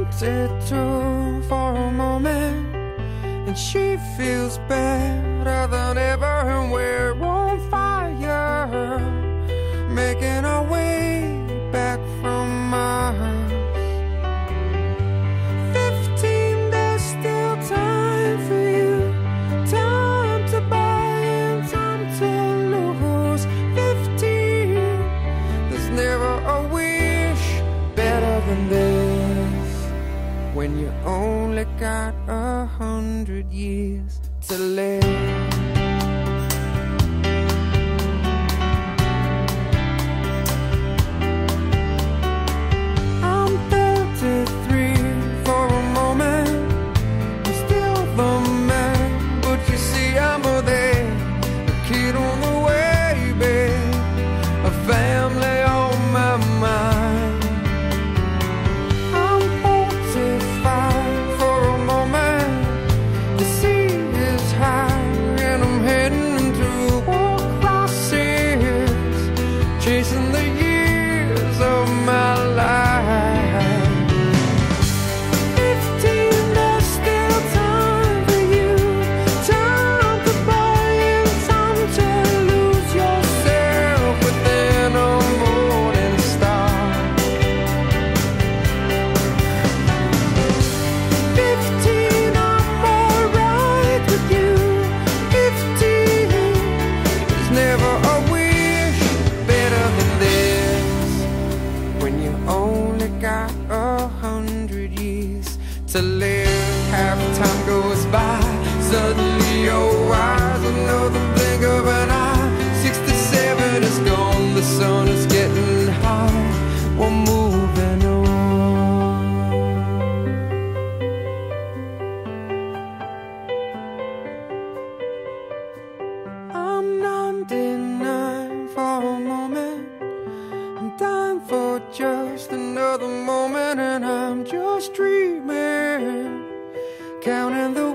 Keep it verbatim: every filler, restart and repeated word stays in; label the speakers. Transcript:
Speaker 1: too for a moment, and she feels better than ever, and we're on fire, making our way back from Mars. Fifteen, there's still time for you, time to buy and time to lose. Fifteen, there's never a wish better than this, when you only got a hundred years to live. Chasing the years of my life. Fifteen, there's still time for you, time to buy and time to lose yourself within a morning star. Fifteen, I'm alright with you. Fifteen, there's never a only got a hundred years to live. Half time goes by, suddenly you're wise, another blink of an eye. Sixty-seven is gone, the sun is getting high, we're moving on. I'm ninety-nine for a moment, I'm dying for just another moment, and I'm just dreaming, counting the